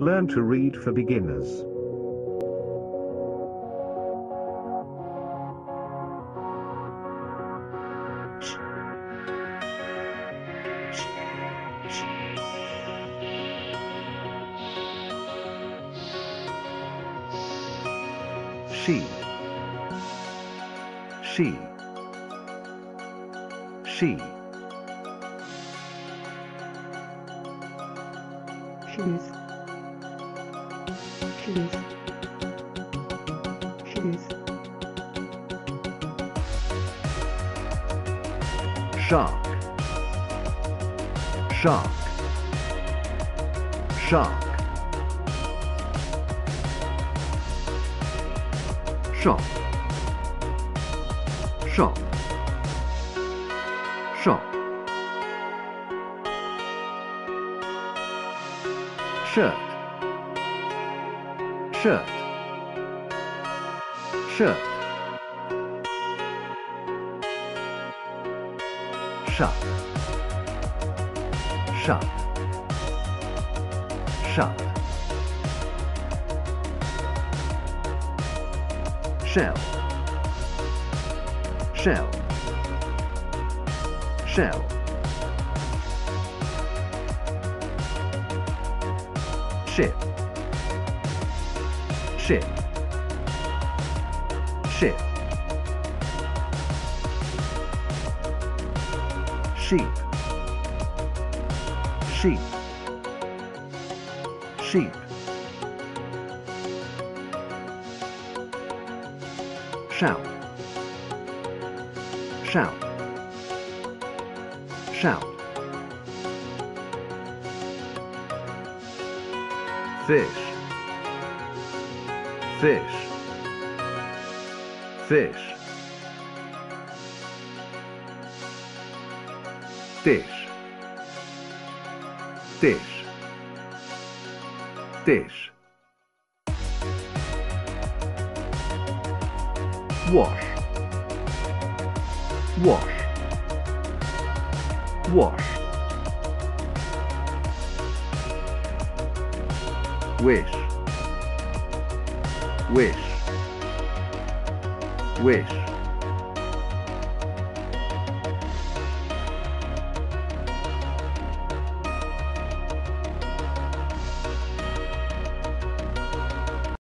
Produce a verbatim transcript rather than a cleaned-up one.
Learn to read for beginners. She. She. She. Shoes. Shoes. Shoes. Shark. Shark. Shark. Shop. Shop. Shop. Shirt. Shirt. Shirt. Shut. Shut. Shut. Shell. Shell. Shell. Ship. Ship. Ship. Sheep. Sheep. Sheep. Shout. Shout. Shout. Fish. Fish. Fish. Dish. Dish. Dish. Wash. Wash. Wash. Wish. Wish. Wish.